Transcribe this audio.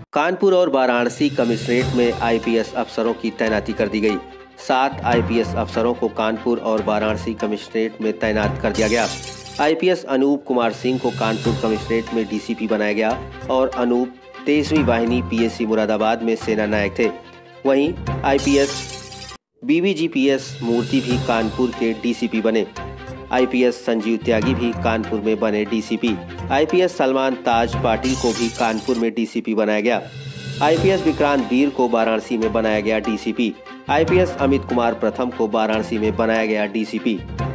कानपुर और वाराणसी कमिश्नरेट में आईपीएस अफसरों की तैनाती कर दी गई। 7 आईपीएस अफसरों को कानपुर और वाराणसी कमिश्नरेट में तैनात कर दिया गया। आईपीएस अनूप कुमार सिंह को कानपुर कमिश्नरेट में डीसीपी बनाया गया और अनूप 23वीं वाहिनी पीएसी मुरादाबाद में सेना नायक थे। वहीं आईपीएस बीबीजीपीएस मूर्ति भी कानपुर के डीसीपी बने। आईपीएस संजीव त्यागी भी कानपुर में बने डीसीपी। आईपीएस सलमान ताज पाटिल को भी कानपुर में डीसीपी बनाया गया। आईपीएस विक्रांत वीर को वाराणसी में बनाया गया डीसीपी। आईपीएस अमित कुमार प्रथम को वाराणसी में बनाया गया डीसीपी।